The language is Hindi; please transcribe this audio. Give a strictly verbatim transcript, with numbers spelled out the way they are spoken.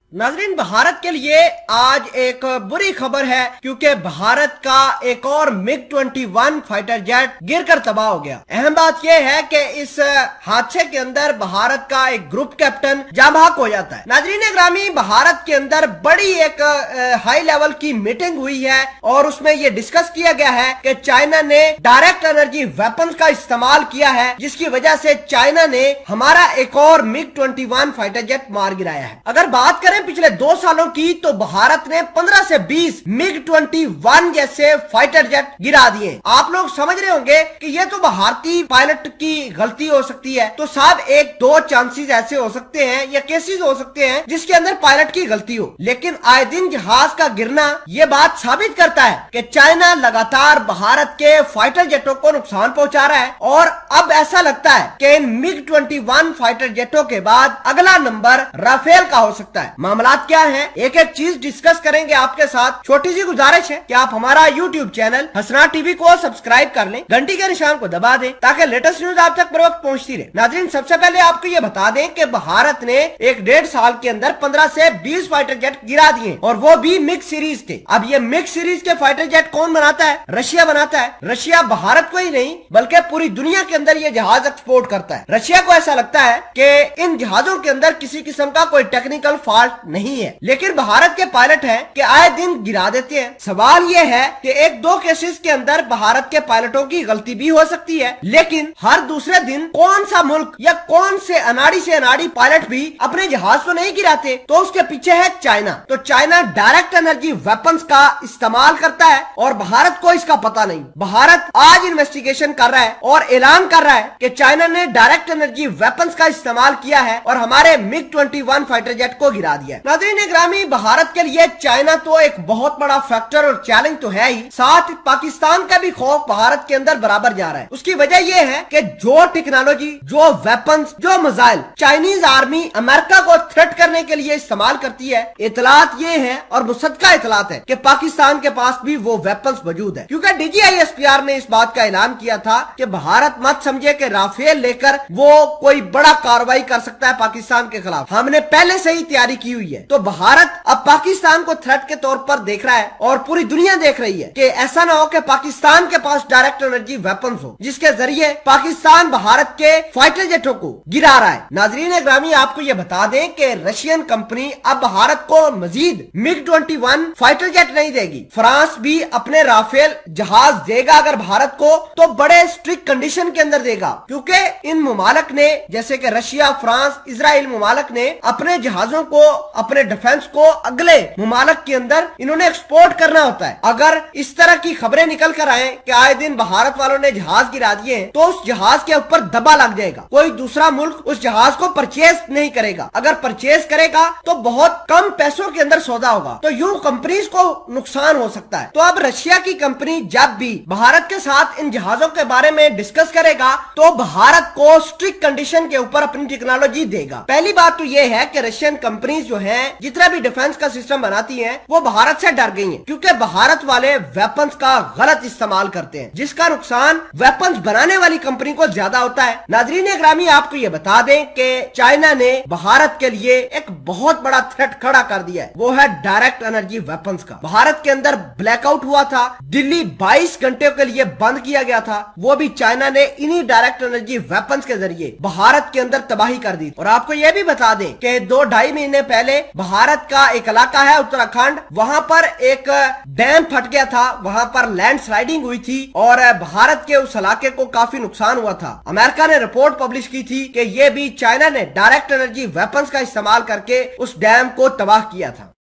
नाजरीन, भारत के लिए आज एक बुरी खबर है क्योंकि भारत का एक और MiG twenty one fighter jet गिरकर तबाह हो गया। अहम बात यह है कि इस हादसे के अंदर भारत का एक ग्रुप कैप्टन जाँ बहक हो जाता है। नाजरीन ग्रामी, भारत के अंदर बड़ी एक हाई लेवल की मीटिंग हुई है और उसमें यह डिस्कस किया गया है कि चाइना ने डायरेक्ट एनर्जी वेपन्स का इस्तेमाल किया है, जिसकी वजह से चाइना ने हमारा एक और MiG twenty one fighter jet मार गिराया है। अगर बात करें पिछले दो सालों की तो भारत ने पंद्रह से बीस मिग ट्वेंटी वन जैसे फाइटर जेट गिरा दिए। आप लोग समझ रहे होंगे कि ये तो भारतीय पायलट की गलती हो सकती है, तो साहब एक दो चांसेस ऐसे हो सकते हैं या केसेस हो सकते हैं जिसके अंदर पायलट की गलती हो, लेकिन आए दिन जहाज का गिरना ये बात साबित करता है कि चाइना लगातार भारत के फाइटर जेटों को नुकसान पहुंचा रहा है। और अब ऐसा लगता है कि इन मिग ट्वेंटी वन फाइटर जेटों के बाद अगला नंबर राफेल का हो सकता है। मामलात क्या है, एक एक चीज डिस्कस करेंगे आपके साथ। छोटी सी गुजारिश है कि आप हमारा यूट्यूब चैनल हसना टीवी को सब्सक्राइब कर लें, घंटी के निशान को दबा दें ताकि लेटेस्ट न्यूज आप तक बर वक्त पहुंचती रहे। नाज़रीन, सबसे पहले आपको ये बता दें कि भारत ने एक डेढ़ साल के अंदर पंद्रह से बीस फाइटर जेट गिरा दिए और वो भी मिग सीरीज के। अब ये मिग सीरीज के फाइटर जेट कौन बनाता है? रशिया बनाता है। रशिया भारत को ही नहीं बल्कि पूरी दुनिया के अंदर ये जहाज एक्सपोर्ट करता है। रशिया को ऐसा लगता है कि इन जहाजों के अंदर किसी किस्म का कोई टेक्निकल फॉल्ट नहीं है, लेकिन भारत के पायलट हैं कि आए दिन गिरा देते हैं। सवाल यह है कि एक दो केसेस के अंदर भारत के पायलटों की गलती भी हो सकती है, लेकिन हर दूसरे दिन कौन सा मुल्क या कौन से अनाड़ी से अनाड़ी पायलट भी अपने जहाज तो नहीं गिराते, तो उसके पीछे है चाइना। तो चाइना डायरेक्ट एनर्जी वेपन्स का इस्तेमाल करता है और भारत को इसका पता नहीं। भारत आज इन्वेस्टिगेशन कर रहा है और ऐलान कर रहा है कि चाइना ने डायरेक्ट एनर्जी वेपन्स का इस्तेमाल किया है और हमारे MiG twenty one fighter jet को गिरा दिया। नाज़रीन ग्रामी, भारत के लिए चाइना तो एक बहुत बड़ा फैक्टर और चैलेंज तो है ही, साथ पाकिस्तान का भी खौफ भारत के अंदर बराबर जा रहा है। उसकी वजह यह है कि जो टेक्नोलॉजी, जो वेपन्स, जो मिसाइल चाइनीज आर्मी अमेरिका को थ्रेट करने के लिए इस्तेमाल करती है, इतलात ये है और मुसद्दका इतलात है कि पाकिस्तान के पास भी वो वेपन्स मौजूद है। क्योंकि D G I S P R ने इस बात का ऐलान किया था कि भारत मत समझे कि राफेल लेकर वो कोई बड़ा कार्रवाई कर सकता है पाकिस्तान के खिलाफ। हमने पहले से ही तैयारी की हुई है। तो भारत अब पाकिस्तान को थ्रेट के तौर पर देख रहा है और पूरी दुनिया देख रही है कि ऐसा ना हो कि पाकिस्तान के पास डायरेक्ट एनर्जी वेपन्स हो जिसके जरिए पाकिस्तान भारत के फाइटर जेटों को गिरा रहा है। नाजरीन ग्रामी, आपको ये बता दें कि रशियन कंपनी अब भारत को मजीद MiG twenty one fighter jet नहीं देगी। फ्रांस भी अपने राफेल जहाज देगा अगर भारत को, तो बड़े स्ट्रिक्ट कंडीशन के अंदर देगा, क्योंकि इन मुमालक ने जैसे कि रशिया, फ्रांस, इजराइल मुमालक ने अपने जहाजों को, अपने डिफेंस को अगले मुमालक के अंदर इन्होंने एक्सपोर्ट करना होता है। अगर इस तरह की खबरें निकल कर आए कि आए दिन भारत वालों ने जहाज गिरा दिए हैं, तो उस जहाज के ऊपर दबा लग जाएगा। कोई दूसरा मुल्क उस जहाज को परचेज नहीं करेगा। अगर परचेज करेगा तो बहुत कम पैसों के अंदर सौदा होगा, तो यूं कंपनीज को नुकसान हो सकता है। तो अब रशिया की कंपनी जब भी भारत के साथ इन जहाजों के बारे में डिस्कस करेगा तो भारत को स्ट्रिक्ट कंडीशन के ऊपर अपनी टेक्नोलॉजी देगा। पहली बात तो यह है कि रशियन कंपनीज जो हैं, जितना भी डिफेंस का सिस्टम बनाती हैं, वो भारत से डर गई हैं, क्योंकि भारत वाले वेपन्स का गलत इस्तेमाल करते हैं, जिसका नुकसान वेपन्स बनाने वाली कंपनी को ज्यादा होता है। नाजरीन ग्रामी, आपको ये बता दें कि चाइना ने भारत के लिए एक बहुत बड़ा थ्रेट खड़ा कर दिया है, वो है डायरेक्ट एनर्जी वेपन्स का। भारत के अंदर ब्लैकआउट हुआ था, दिल्ली बाईस घंटे के लिए बंद किया गया था, वो भी चाइना ने इन्हीं डायरेक्ट एनर्जी वेपन्स के जरिए भारत के अंदर तबाही कर दी। और आपको यह भी बता दें कि दो ढाई महीने पहले भारत का एक इलाका है उत्तराखंड, वहां पर एक डैम फट गया था, वहां पर लैंड स्लाइडिंग हुई थी और भारत के उस इलाके को काफी नुकसान हुआ था। अमेरिका ने रिपोर्ट पब्लिश की थी कि यह भी चाइना ने डायरेक्ट एनर्जी वेपन्स का इस्तेमाल करके उस डैम को तबाह किया था।